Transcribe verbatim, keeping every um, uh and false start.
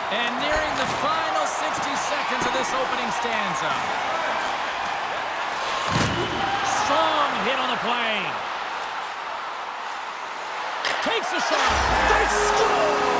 And nearing the final sixty seconds of this opening stanza. Strong hit on the play. Takes a shot. They score!